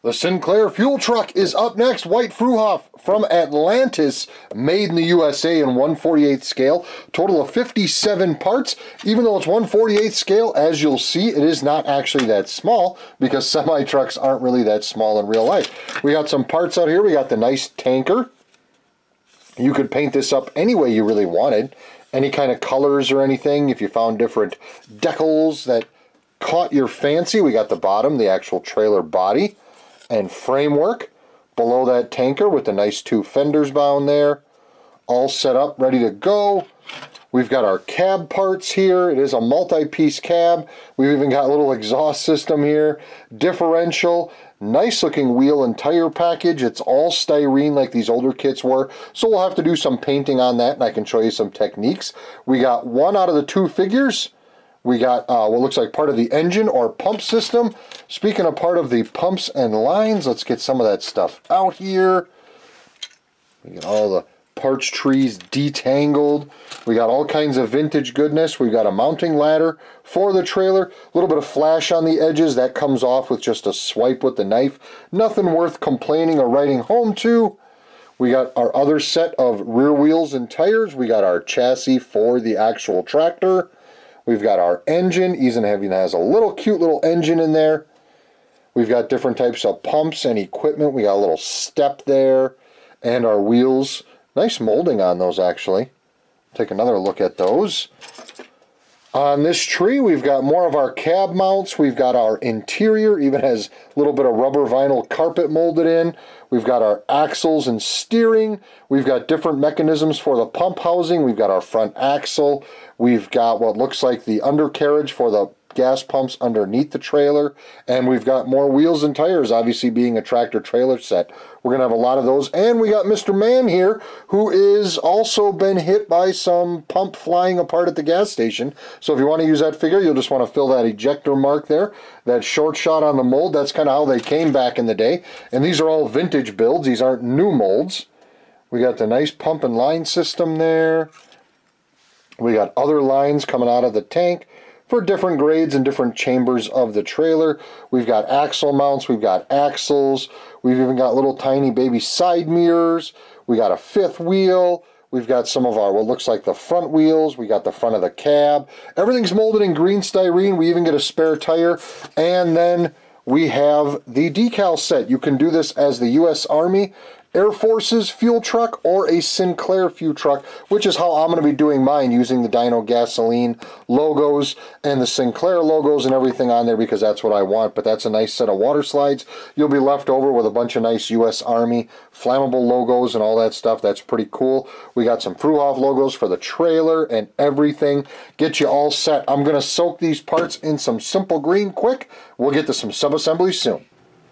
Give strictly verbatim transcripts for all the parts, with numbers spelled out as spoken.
The Sinclair fuel truck is up next. White Fruehauf from Atlantis, made in the U S A in one forty-eighth scale. Total of fifty-seven parts. Even though it's one forty-eighth scale, as you'll see, it is not actually that small because semi-trucks aren't really that small in real life. We got some parts out here. We got the nice tanker. You could paint this up any way you really wanted. Any kind of colors or anything. If you found different decals that caught your fancy. We got the bottom, the actual trailer body and framework below that tanker with the nice two fenders bound there, all set up, ready to go. We've got our cab parts here. It is a multi-piece cab. We've even got a little exhaust system here, differential, nice looking wheel and tire package. It's all styrene like these older kits were, so we'll have to do some painting on that and I can show you some techniques. We got one out of the two figures. We got uh, what looks like part of the engine or pump system. Speaking of part of the pumps and lines, let's get some of that stuff out here. We got all the parts trees detangled. We got all kinds of vintage goodness. We've got a mounting ladder for the trailer. A little bit of flash on the edges. That comes off with just a swipe with the knife. Nothing worth complaining or writing home to. We got our other set of rear wheels and tires. We got our chassis for the actual tractor. We've got our engine. Even has a little cute little engine in there. We've got different types of pumps and equipment. We got a little step there. And our wheels. Nice molding on those actually. Take another look at those. On this tree we've got more of our cab mounts. We've got our interior. Even has a little bit of rubber vinyl carpet molded in. We've got our axles and steering. We've got different mechanisms for the pump housing. We've got our front axle. We've got what looks like the undercarriage for the gas pumps underneath the trailer. And we've got more wheels and tires, obviously being a tractor trailer set. We're going to have a lot of those. And we got Mister Man here, who is also been hit by some pump flying apart at the gas station. So if you want to use that figure, you'll just want to fill that ejector mark there. That short shot on the mold, that's kind of how they came back in the day. And these are all vintage builds. These aren't new molds. We got the nice pump and line system there. We got other lines coming out of the tank for different grades and different chambers of the trailer. We've got axle mounts, we've got axles, we've even got little tiny baby side mirrors, we got a fifth wheel, we've got some of our what looks like the front wheels, we got the front of the cab. Everything's molded in green styrene. We even get a spare tire, and then we have the decal set. You can do this as the U S Army, Air Force's fuel truck, or a Sinclair fuel truck, which is how I'm going to be doing mine, using the Dino Gasoline logos and the Sinclair logos and everything on there because that's what I want. But that's a nice set of water slides. You'll be left over with a bunch of nice U S Army flammable logos and all that stuff. That's pretty cool. We got some Fruehauf logos for the trailer and everything. Get you all set. I'm going to soak these parts in some simple green quick. We'll get to some sub-assemblies soon.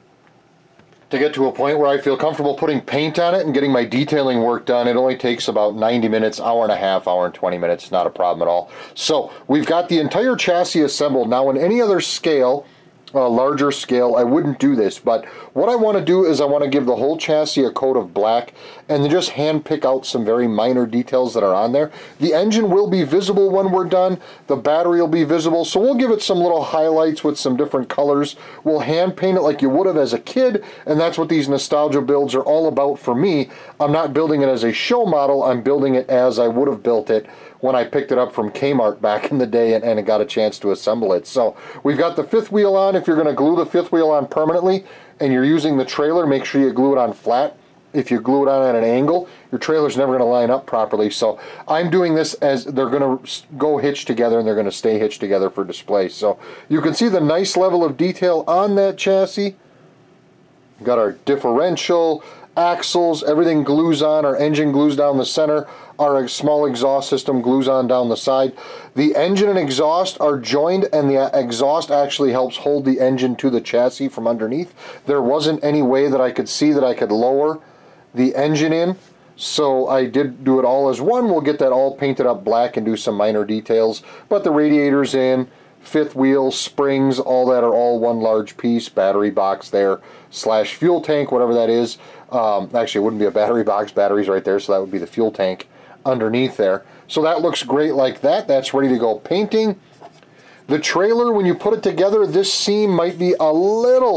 To get to a point where I feel comfortable putting paint on it and getting my detailing work done, it only takes about ninety minutes, hour and a half, hour and twenty minutes, not a problem at all. So we've got the entire chassis assembled. Now in any other scale, a larger scale, I wouldn't do this, but what I want to do is I want to give the whole chassis a coat of black and then just hand pick out some very minor details that are on there. The engine will be visible when we're done, the battery will be visible, so we'll give it some little highlights with some different colors. We'll hand paint it like you would have as a kid, and that's what these nostalgia builds are all about for me. I'm not building it as a show model, I'm building it as I would have built it when I picked it up from Kmart back in the day and, and got a chance to assemble it. So we've got the fifth wheel on. If you're going to glue the fifth wheel on permanently and you're using the trailer, make sure you glue it on flat. If you glue it on at an angle, your trailer's never going to line up properly. So I'm doing this as they're going to go hitched together and they're going to stay hitched together for display. So you can see the nice level of detail on that chassis. We've got our differential, axles, everything glues on. Our engine glues down the center. Our small exhaust system glues on down the side. The engine and exhaust are joined, and the exhaust actually helps hold the engine to the chassis from underneath. There wasn't any way that I could see that I could lower the engine in, so I did do it all as one. We'll get that all painted up black and do some minor details, but the radiator's in, fifth wheel, springs, all that are all one large piece. Battery box there, slash fuel tank, whatever that is. Um, actually, it wouldn't be a battery box, battery's right there, so that would be the fuel tank underneath there. So that looks great like that. That's ready to go painting. The trailer, when you put it together, this seam might be a little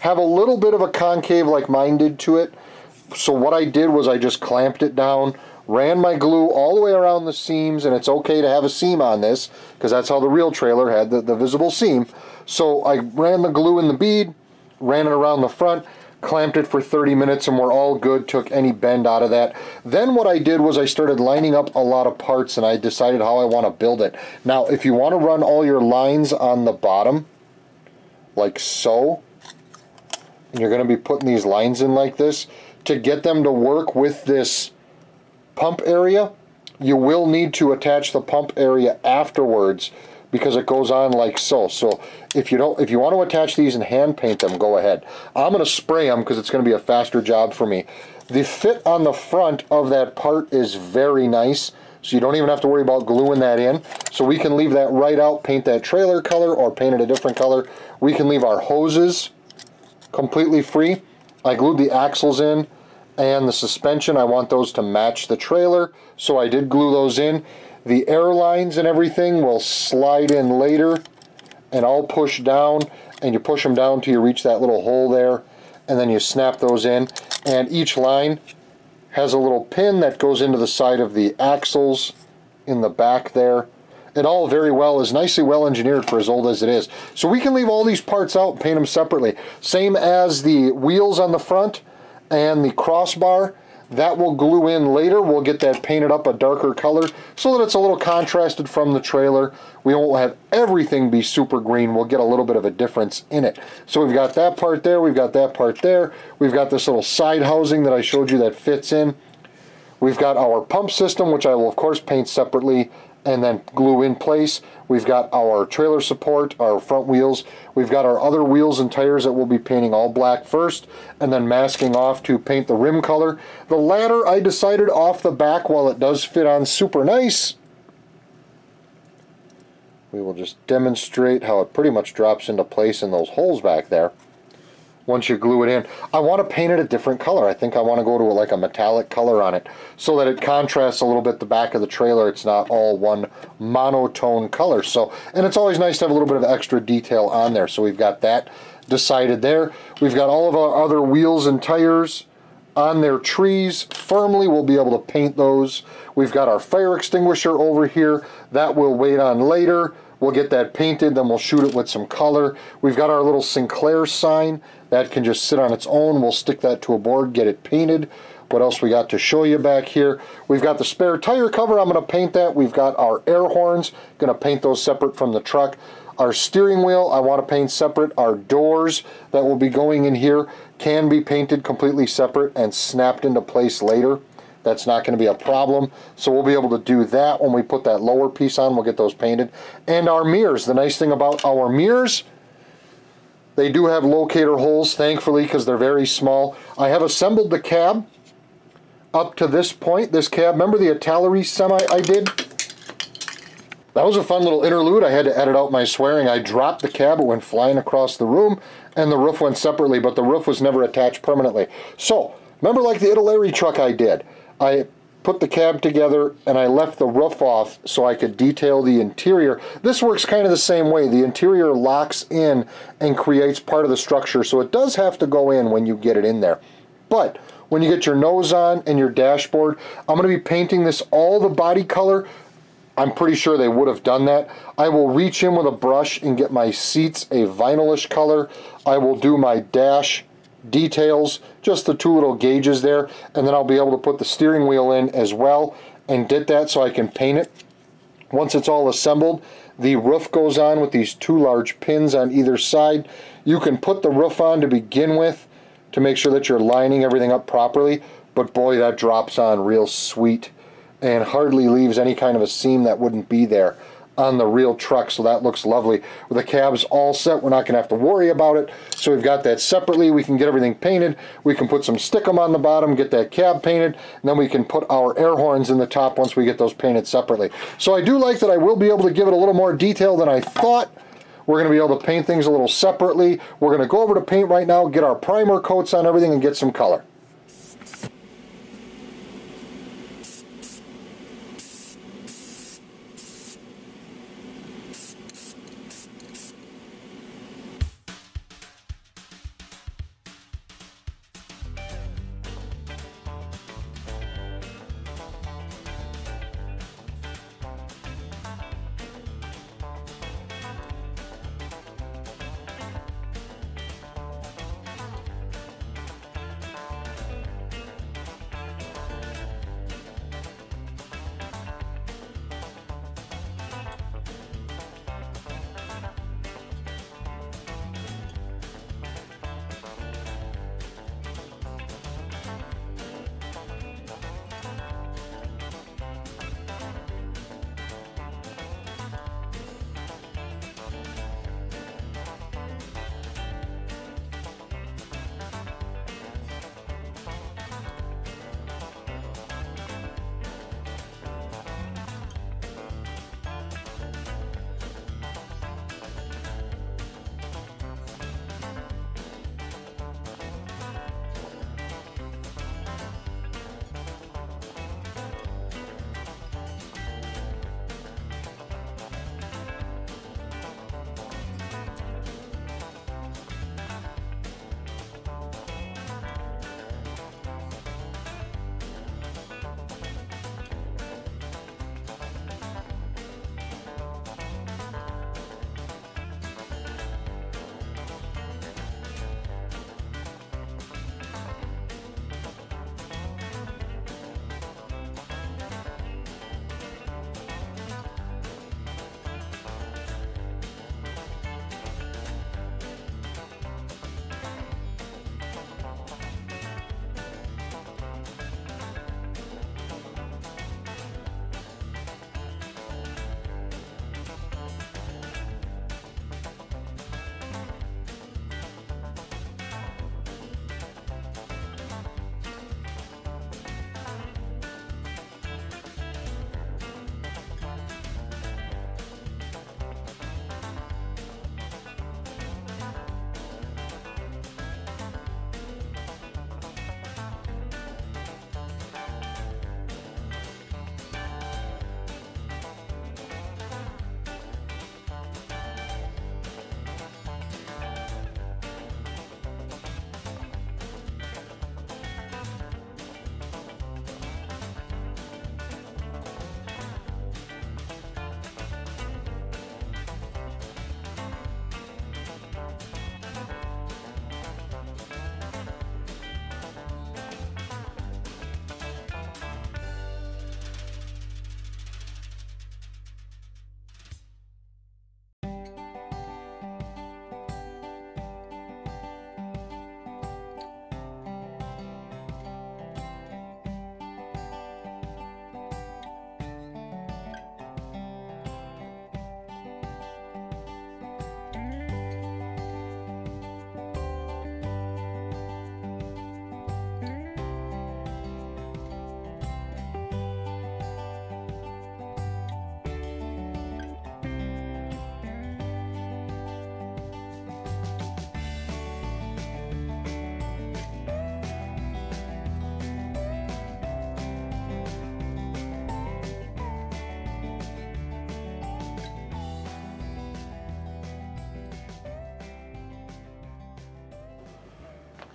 have a little bit of a concave like mine did to it. So what I did was I just clamped it down, ran my glue all the way around the seams, and it's okay to have a seam on this because that's how the real trailer had the, the visible seam. So I ran the glue in the bead, ran it around the front, clamped it for thirty minutes, and we're all good, took any bend out of that. Then what I did was I started lining up a lot of parts, and I decided how I want to build it. Now, if you want to run all your lines on the bottom, like so, and you're going to be putting these lines in like this, to get them to work with this pump area, you will need to attach the pump area afterwards because it goes on like so. So if you don't, if you want to attach these and hand paint them, go ahead. I'm going to spray them because it's going to be a faster job for me. The fit on the front of that part is very nice, so you don't even have to worry about gluing that in. So we can leave that right out, paint that trailer color or paint it a different color. We can leave our hoses completely free. I glued the axles in and the suspension. I want those to match the trailer, so I did glue those in. The air lines and everything will slide in later and all push down, and you push them down till you reach that little hole there, and then you snap those in. And each line has a little pin that goes into the side of the axles in the back there. It all very well is nicely well engineered for as old as it is. So we can leave all these parts out and paint them separately. Same as the wheels on the front and the crossbar, that will glue in later. We'll get that painted up a darker color so that it's a little contrasted from the trailer. We won't have everything be super green. We'll get a little bit of a difference in it. So we've got that part there, we've got that part there, we've got this little side housing that I showed you that fits in. We've got our pump system, which I will of course paint separately and then glue in place. We've got our trailer support, our front wheels. We've got our other wheels and tires that we'll be painting all black first and then masking off to paint the rim color. The ladder, I decided off the back, while it does fit on super nice, we will just demonstrate how it pretty much drops into place in those holes back there once you glue it in. I want to paint it a different color. I think I want to go to like a metallic color on it so that it contrasts a little bit the back of the trailer. It's not all one monotone color. So, and it's always nice to have a little bit of extra detail on there. So we've got that decided there. We've got all of our other wheels and tires on their trees firmly. We'll be able to paint those. We've got our fire extinguisher over here. That we'll wait on later. We'll get that painted, then we'll shoot it with some color. We've got our little Sinclair sign. That can just sit on its own. We'll stick that to a board, get it painted. What else we got to show you back here? We've got the spare tire cover. I'm going to paint that. We've got our air horns. Going to paint those separate from the truck. Our steering wheel, I want to paint separate. Our doors that will be going in here can be painted completely separate and snapped into place later. That's not going to be a problem. So we'll be able to do that when we put that lower piece on. We'll get those painted. And our mirrors. The nice thing about our mirrors, they do have locator holes, thankfully, because they're very small. I have assembled the cab up to this point. This cab, remember the Atlantis semi I did? That was a fun little interlude. I had to edit out my swearing. I dropped the cab, it went flying across the room, and the roof went separately, but the roof was never attached permanently. So, remember like the Italy truck I did? I put the cab together and I left the roof off so I could detail the interior. This works kind of the same way. The interior locks in and creates part of the structure, so it does have to go in when you get it in there. But when you get your nose on and your dashboard, I'm going to be painting this all the body color. I'm pretty sure they would have done that. I will reach in with a brush and get my seats a vinylish color. I will do my dash details, just the two little gauges there, and then I'll be able to put the steering wheel in as well and get that so I can paint it. Once it's all assembled, the roof goes on with these two large pins on either side. You can put the roof on to begin with to make sure that you're lining everything up properly, but boy, that drops on real sweet and hardly leaves any kind of a seam that wouldn't be there on the real truck, so that looks lovely. With the cabs all set, we're not going to have to worry about it. So we've got that separately. We can get everything painted. We can put some stickum on the bottom, get that cab painted, and then we can put our air horns in the top once we get those painted separately. So I do like that I will be able to give it a little more detail than I thought. We're going to be able to paint things a little separately. We're going to go over to paint right now, get our primer coats on everything, and get some color.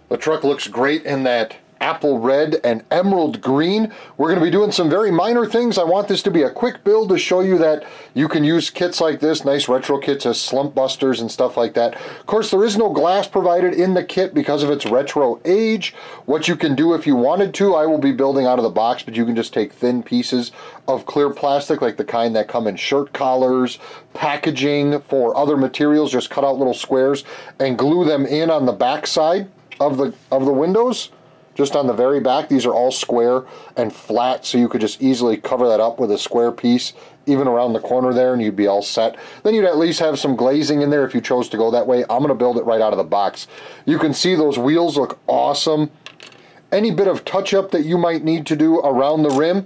The truck looks great in that apple red and emerald green. We're going to be doing some very minor things. I want this to be a quick build to show you that you can use kits like this, nice retro kits as slump busters and stuff like that. Of course, there is no glass provided in the kit because of its retro age. What you can do if you wanted to, I will be building out of the box, but you can just take thin pieces of clear plastic like the kind that come in shirt collars, packaging for other materials, just cut out little squares and glue them in on the back side of the of the windows. Just on the very back, these are all square and flat, so you could just easily cover that up with a square piece, even around the corner there, and you'd be all set. Then you'd at least have some glazing in there if you chose to go that way. I'm going to build it right out of the box. You can see those wheels look awesome. Any bit of touch-up that you might need to do around the rim,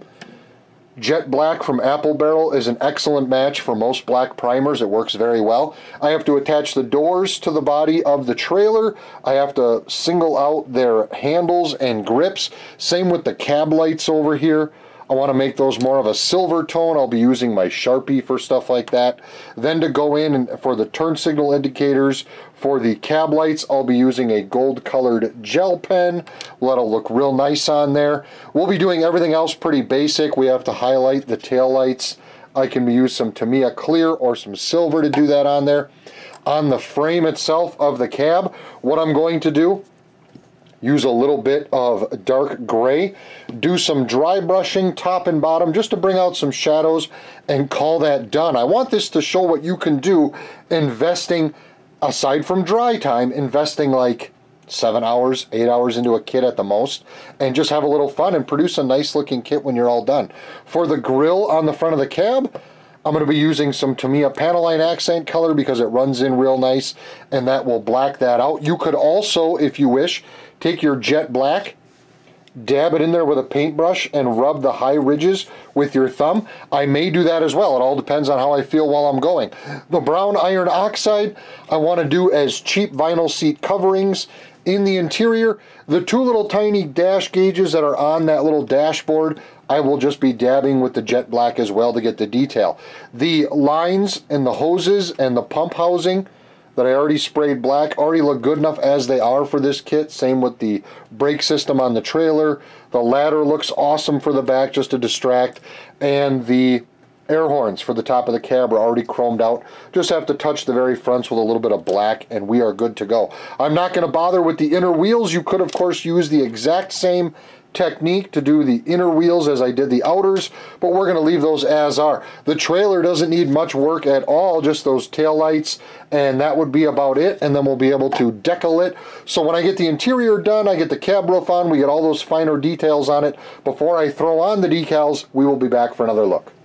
Jet Black from Apple Barrel is an excellent match for most black primers. It works very well. I have to attach the doors to the body of the trailer. I have to single out their handles and grips. Same with the cab lights over here. I want to make those more of a silver tone. I'll be using my Sharpie for stuff like that. Then to go in and for the turn signal indicators, for the cab lights, I'll be using a gold colored gel pen. Let it look real nice on there. We'll be doing everything else pretty basic. We have to highlight the tail lights. I can use some Tamiya clear or some silver to do that on there. On the frame itself of the cab, what I'm going to do, use a little bit of dark gray, do some dry brushing top and bottom just to bring out some shadows and call that done. I want this to show what you can do investing, aside from dry time, investing like seven hours, eight hours into a kit at the most, and just have a little fun and produce a nice looking kit when you're all done. For the grille on the front of the cab, I'm going to be using some Tamiya Panaline accent color because it runs in real nice, and that will black that out. You could also, if you wish, take your Jet Black, dab it in there with a paintbrush, and rub the high ridges with your thumb. I may do that as well. It all depends on how I feel while I'm going. The brown iron oxide, I want to do as cheap vinyl seat coverings. In the interior, the two little tiny dash gauges that are on that little dashboard, I will just be dabbing with the Jet Black as well to get the detail. The lines and the hoses and the pump housing that I already sprayed black already look good enough as they are for this kit. Same with the brake system on the trailer. The ladder looks awesome for the back just to distract, and the air horns for the top of the cab are already chromed out. Just have to touch the very fronts with a little bit of black and we are good to go. I'm not going to bother with the inner wheels. You could of course use the exact same technique to do the inner wheels as I did the outers, but we're going to leave those as are. The trailer doesn't need much work at all, just those tail lights, and that would be about it, and then we'll be able to decal it. So when I get the interior done, I get the cab roof on, we get all those finer details on it. Before I throw on the decals, we will be back for another look.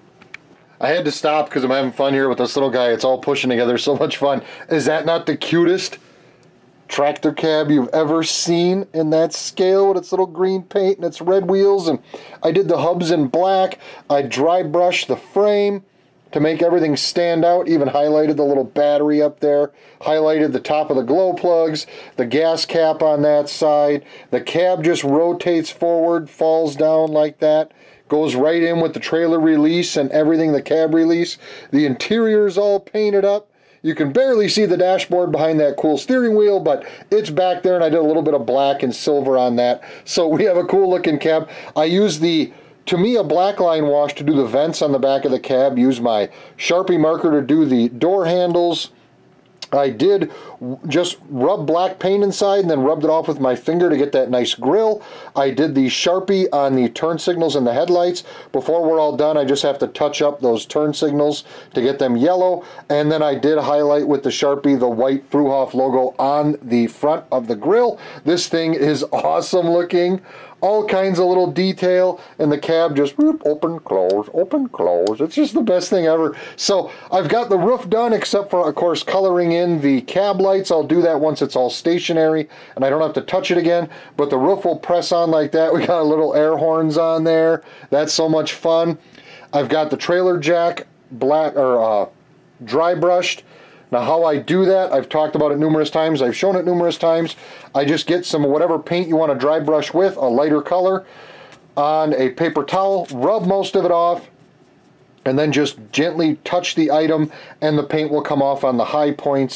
I had to stop because I'm having fun here with this little guy. It's all pushing together, so much fun. Is that not the cutest tractor cab you've ever seen in that scale with its little green paint and its red wheels? And I did the hubs in black. I dry brushed the frame to make everything stand out, even highlighted the little battery up there, highlighted the top of the glow plugs, the gas cap on that side. The cab just rotates forward, falls down like that, goes right in with the trailer release and everything, the cab release. The interior is all painted up. You can barely see the dashboard behind that cool steering wheel, but it's back there, and I did a little bit of black and silver on that. So we have a cool looking cab. I used the Tamiya Blackline wash to do the vents on the back of the cab, used my Sharpie marker to do the door handles. I did just rub black paint inside and then rubbed it off with my finger to get that nice grill. I did the Sharpie on the turn signals and the headlights. Before we're all done, I just have to touch up those turn signals to get them yellow. And then I did highlight with the Sharpie the white Fruehauf logo on the front of the grill. This thing is awesome looking. All kinds of little detail, and the cab just whoop, open, close, open, close. It's just the best thing ever. So I've got the roof done, except for, of course, coloring in the cab lights. I'll do that once it's all stationary, and I don't have to touch it again, but the roof will press on like that. We got little air horns on there. That's so much fun. I've got the trailer jack black or uh, dry brushed. Now how I do that, I've talked about it numerous times, I've shown it numerous times. I just get some whatever paint you want to dry brush with, a lighter color, on a paper towel, rub most of it off, and then just gently touch the item, and the paint will come off on the high points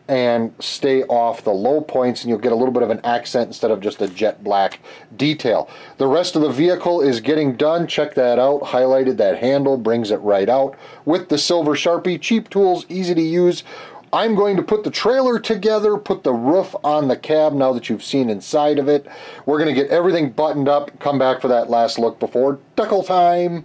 and stay off the low points, and you'll get a little bit of an accent instead of just a jet black detail. The rest of the vehicle is getting done. Check that out. Highlighted that handle, brings it right out with the silver Sharpie. Cheap tools, easy to use. I'm going to put the trailer together, put the roof on the cab now that you've seen inside of it. We're going to get everything buttoned up, come back for that last look before decal time.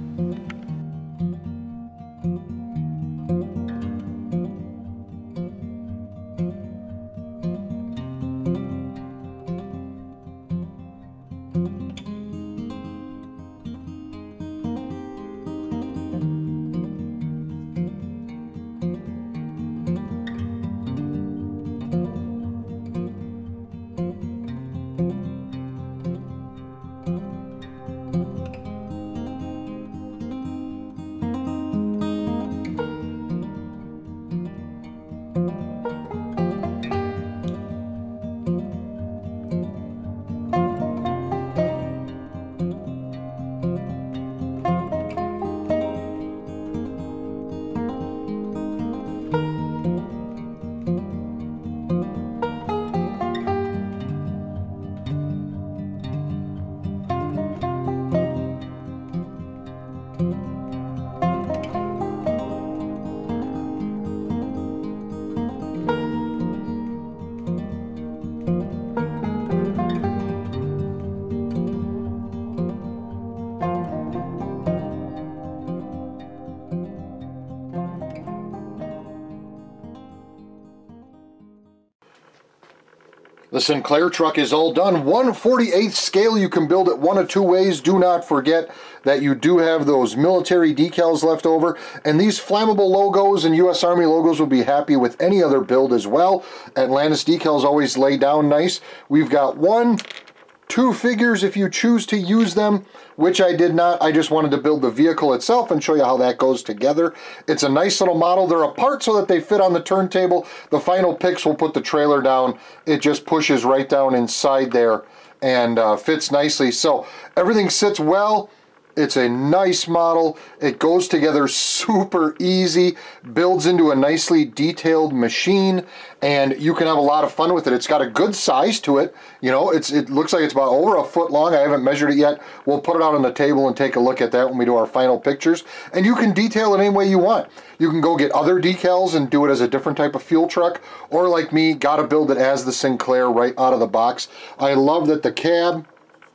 The Sinclair truck is all done. one forty-eighth scale. You can build it one of two ways. Do not forget that you do have those military decals left over. And these flammable logos and U S Army logos will be happy with any other build as well. Atlantis decals always lay down nice. We've got one, two figures if you choose to use them, which I did not. I just wanted to build the vehicle itself and show you how that goes together. It's a nice little model. They're apart so that they fit on the turntable. The final picks will put the trailer down. It just pushes right down inside there and uh, fits nicely. So everything sits well. It's a nice model. It goes together super easy, builds into a nicely detailed machine, and you can have a lot of fun with it. It's got a good size to it. You know, it's it looks like it's about over a foot long. I haven't measured it yet. We'll put it out on the table and take a look at that when we do our final pictures. And you can detail it any way you want. You can go get other decals and do it as a different type of fuel truck, or like me, gotta build it as the Sinclair right out of the box. I love that the cab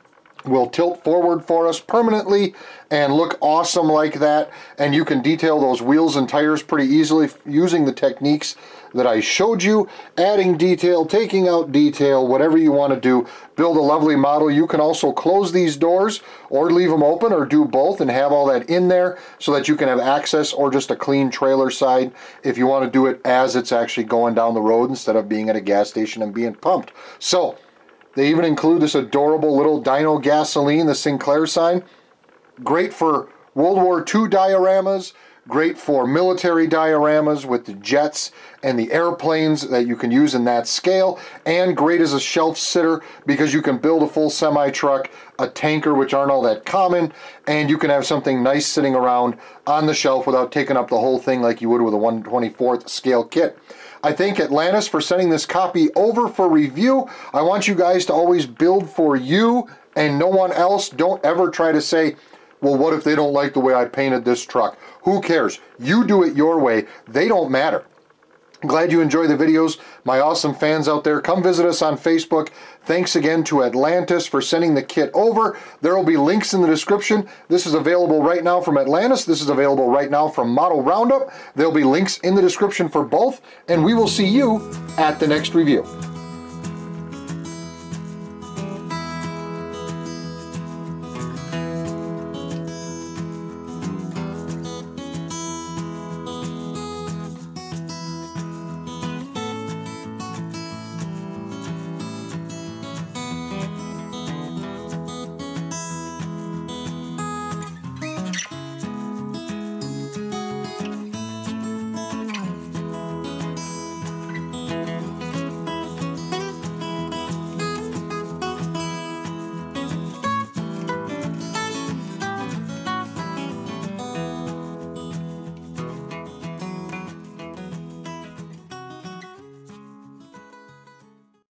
will tilt forward for us permanently and look awesome like that, and you can detail those wheels and tires pretty easily using the techniques that I showed you, adding detail, taking out detail, whatever you want to do. Build a lovely model. You can also close these doors or leave them open or do both and have all that in there so that you can have access, or just a clean trailer side if you want to do it as it's actually going down the road instead of being at a gas station and being pumped. So they even include this adorable little Dino gasoline, the Sinclair sign. Great for World War Two dioramas, great for military dioramas with the jets and the airplanes that you can use in that scale, and great as a shelf sitter because you can build a full semi-truck, a tanker, which aren't all that common, and you can have something nice sitting around on the shelf without taking up the whole thing like you would with a one twenty-fourth scale kit. I thank Atlantis for sending this copy over for review. I want you guys to always build for you and no one else. Don't ever try to say, well, what if they don't like the way I painted this truck? Who cares? You do it your way. They don't matter. Glad you enjoy the videos. My awesome fans out there, come visit us on Facebook. Thanks again to Atlantis for sending the kit over. There will be links in the description. This is available right now from Atlantis. This is available right now from Model Roundup. There'll be links in the description for both, and we will see you at the next review.